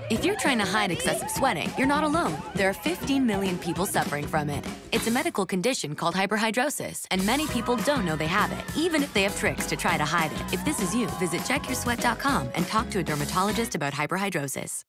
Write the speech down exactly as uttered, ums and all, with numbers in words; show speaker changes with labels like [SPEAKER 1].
[SPEAKER 1] If you're trying to hide excessive sweating, you're not alone. There are fifteen million people suffering from it. It's a medical condition called hyperhidrosis, and many people don't know they have it, even if they have tricks to try to hide it. If this is you, visit check your sweat dot com and talk to a dermatologist about hyperhidrosis.